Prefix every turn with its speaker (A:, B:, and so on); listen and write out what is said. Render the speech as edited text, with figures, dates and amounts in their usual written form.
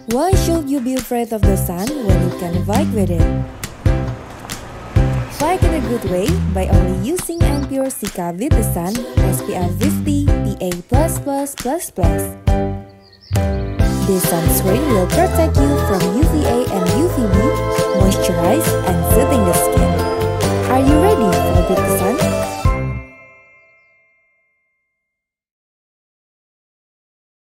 A: Why should you be afraid of the sun when you can fight with it? Fight in a good way by only using Ampure Sika with the Sun SPF 50 PA++++. This sunscreen will protect you from UVA and UVB, moisturize and soothing the skin.